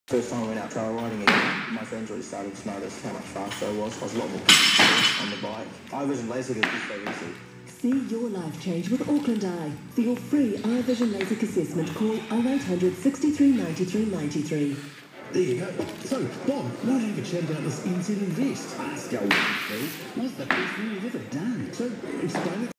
First time I went out trail riding again, my friends really started to notice how much faster I was. I was a lot more on the bike. Eye vision LASIK is so easy. See your life change with Auckland Eye. For your free eye vision LASIK assessment, call 0800 63 93 93. There you go. So, Bob, why don't you have a chat about this NZ Invest? Let's go, Phil. What's the best thing you've ever done? So, explain it.